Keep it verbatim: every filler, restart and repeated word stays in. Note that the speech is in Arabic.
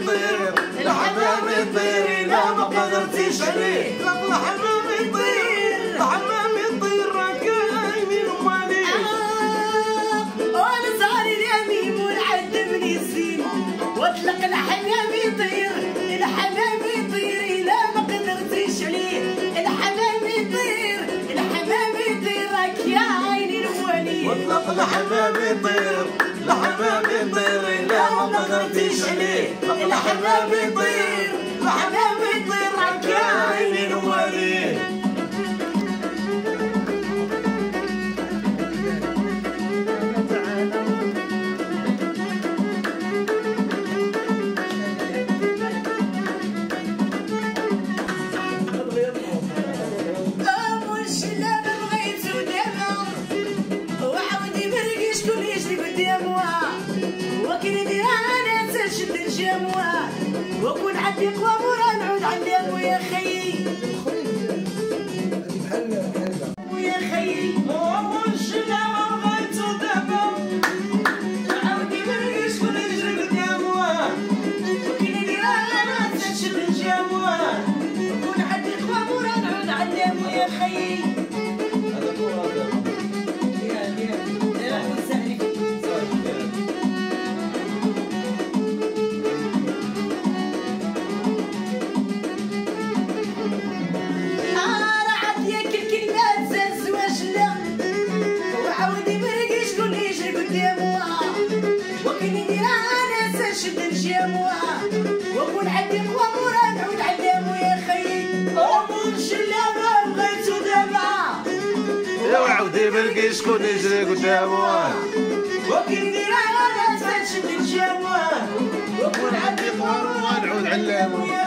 يطير الحمام يطير لا ما قدرتيش عليه الحمام يطير الحمام يطير راكاي من مالي وانا صار اليمين ونعذبني الزين واطلق الحمام يطير الحمام يطير لا ما قدرتيش عليه الحمام يطير الحمام يطير راك يا عيني الولي واطلق الحمام يطير الحمام يطير لا ما قدرتيش عليه الحمام يطير الحمام يطير راك يا عيني الولي وكون عندي قوى ورا نعود علمو يا خيي ويا خيي وش لا بغيتو دابا عاودي مريش كل يجري قدامه وكاين اللي انا تنشد الجاموه وكون عندي قوى ورا نعود علمو يا خيي هذا هو يا يا يا سهل وكون عندي قوى ورا نعود علمو يا خيي وش لا بغيتو دابا يا عاودي بلقي شكون يجري قدامه وكاين اللي انا تنشد الجاموه وكون عندي قوى ونعود علمو